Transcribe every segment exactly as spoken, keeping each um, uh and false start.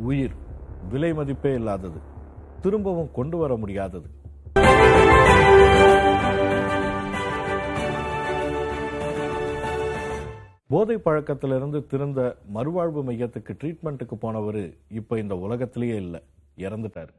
உயிர் விலை மதிப்பே இல்லாதது, திரும்பவும் கொண்டு வர முடியாதது. போதை பழக்கத்திலிருந்து திருந்த மறுவாழ்வு மையத்துக்கு ட்ரீட்மெண்ட்டுக்கு போனவர் இப்ப இந்த உலகத்திலேயே இல்லை, இறந்துட்டார்.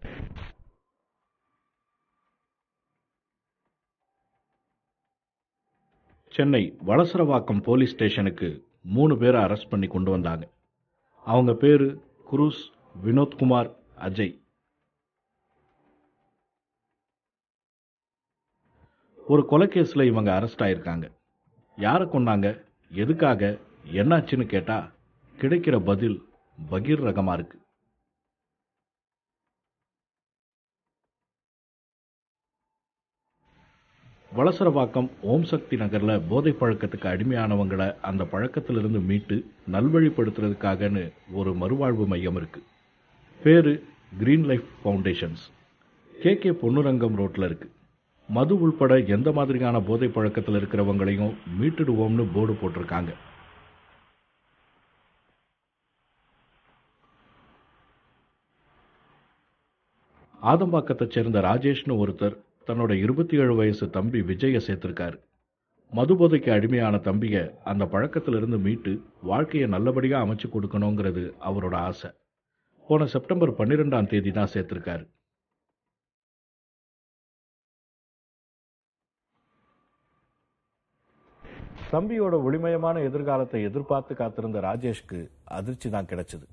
சென்னை வளசரவாக்கம் போலீஸ் ஸ்டேஷனுக்கு மூணு பேரை அரெஸ்ட் பண்ணி கொண்டு வந்தாங்க. அவங்க பேரு குரூஸ், வினோத்குமார், அஜய். ஒரு கொலைகேஸ்ல இவங்க அரெஸ்ட் ஆயிருக்காங்க. யாரை கொண்டாங்க, எதுக்காக, என்னாச்சுன்னு கேட்டா கிடைக்கிற பதில் பகீர் ரகமா இருக்கு. வளசரவாக்கம் ஓம் சக்தி நகர்ல போதை பழக்கத்துக்கு அடிமையானவங்களை அந்த பழக்கத்திலிருந்து மீட்டு நல்வழிப்படுத்துறதுக்காகன்னு ஒரு மறுவாழ்வு மையம் இருக்கு. பேரு green life foundations. K K Ponnurangam ரோட்ல இருக்கு. மது உள்பட எந்த மாதிரியான போதை பழக்கத்தில் இருக்கிறவங்களையும் மீட்டுடுவோம்னு போர்டு போட்டிருக்காங்க. ஆதம்பாக்கத்தை சேர்ந்த ராஜேஷ்னு ஒருத்தர் தன்னோட இருபத்தி ஏழு வயசு தம்பி விஜய சேர்த்திருக்காரு. மது போதைக்கு அடிமையான தம்பிய அந்த பழக்கத்திலிருந்து மீட்டு வாழ்க்கையை நல்லபடியா அமைச்சு கொடுக்கணுங்கிறது அவரோட ஆசை. போன செப்டம்பர் பன்னிரெண்டாம் தேதி தான் சேர்த்திருக்காரு. தம்பியோட ஒளிமயமான எதிர்காலத்தை எதிர்பார்த்து காத்திருந்த ராஜேஷ்க்கு அதிர்ச்சி தான் கிடைச்சது.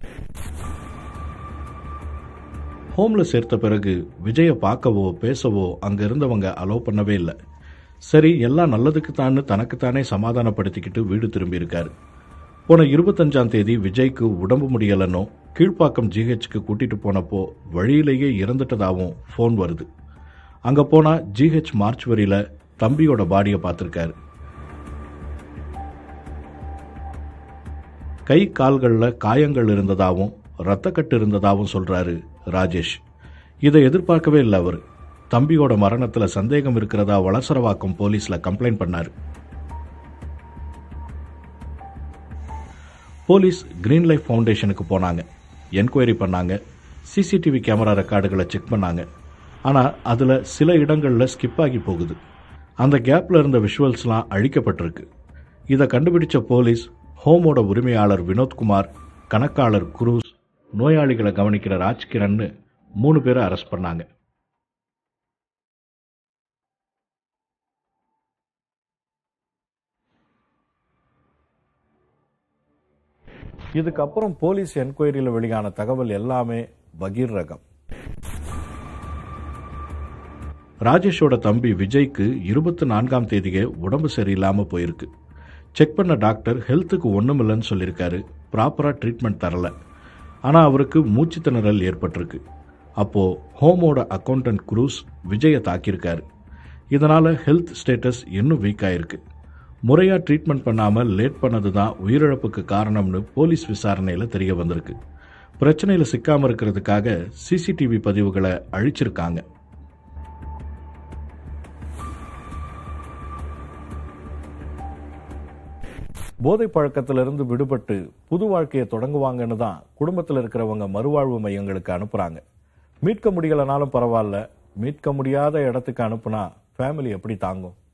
ஹோம்ல சேர்த்த பிறகு விஜய பார்க்கவோ பேசவோ அங்க இருந்தவங்க அலோவ் பண்ணவே இல்லை. சரி, எல்லாம் நல்லதுக்கு தான் தனக்குத்தானே சமாதானப்படுத்திக்கிட்டு வீடு திரும்பி இருக்காரு. போன இருபத்தஞ்சாம் தேதி விஜய்க்கு உடம்பு முடியலன்னோ கீழ்ப்பாக்கம் ஜிஹெச்சுக்கு கூட்டிட்டு போனப்போ வழியிலேயே இறந்துட்டதாகவும் போன் வருது. அங்க போனா ஜிஹெச் மார்ச்சுவரியில தம்பியோட பாடியை பார்த்திருக்காரு. கை கால்களில் காயங்கள் இருந்ததாகவும் ரத்தக்கட்டு இருந்ததாகவும் சொல்றாரு ராஜேஷ். இதை எதிர்பார்க்கவே இல்லை அவர். தம்பியோட மரணத்துல சந்தேகம் இருக்கிறதா வளசரவாக்கம் போலீஸ்ல கம்ப்ளைண்ட் பண்ணாரு. போலீஸ் கிரீன் லைஃப் ஃபவுண்டேஷனுக்கு போனாங்க, என்கொயரி பண்ணாங்க, சிசிடிவி கேமரா ரெக்கார்டுகளை செக் பண்ணாங்க. ஆனா அதுல சில இடங்கள்ல ஸ்கிப் ஆகி போகுது. அந்த கேப்ல இருந்த விஷுவல்ஸ்லாம் அழிக்கப்பட்டிருக்கு. இதை கண்டுபிடிச்ச போலீஸ் ஹோமோட உரிமையாளர் வினோத்குமார், கணக்காளர் குரூஸ், நோயாளிகளை கவனிக்கிற ராஜ்கிரண் மூணு பேரை அரெஸ்ட் பண்ணாங்க. இதுக்கப்புறம் போலீஸ் என்கொயரியில் வெளியான தகவல் எல்லாமே பகீர் ரகம். ராஜேஷோட தம்பி விஜய்க்கு இருபத்தி நான்காம் தேதியே உடம்பு சரியில்லாம போயிருக்கு. செக் பண்ண டாக்டர் ஹெல்த்துக்கு ஒன்றும் இல்லைன்னு சொல்லியிருக்காரு. ப்ராப்பராக ட்ரீட்மெண்ட் தரல. ஆனால் அவருக்கு மூச்சு திணறல் ஏற்பட்டிருக்கு. அப்போ ஹோமோட அக்கௌண்டன்ட் குரூஸ் விஜயை தாக்கியிருக்காரு. இதனால ஹெல்த் ஸ்டேட்டஸ் இன்னும் வீக் ஆயிருக்கு. முறையாக ட்ரீட்மெண்ட் பண்ணாமல் லேட் பண்ணது தான் உயிரிழப்புக்கு காரணம்னு போலீஸ் விசாரணையில் தெரிய வந்திருக்கு. பிரச்சனையில் சிக்காமல் இருக்கிறதுக்காக சிசிடிவி பதிவுகளை அழிச்சிருக்காங்க. போதை பழக்கத்திலிருந்து விடுபட்டு புது வாழ்க்கையை தொடங்குவாங்கன்னு தான் குடும்பத்தில் இருக்கிறவங்க மறுவாழ்வு மையங்களுக்கு அனுப்புறாங்க. மீட்க முடியலனாலும் பரவாயில்ல, மீட்க முடியாத இடத்துக்கு அனுப்புனா ஃபேமிலி எப்படி தாங்கும்?